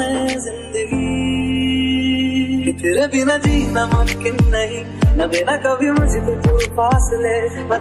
में जिंदगी, तेरे बिना जीना मुमकिन नहीं, न देना कभी मुझको तू फासले।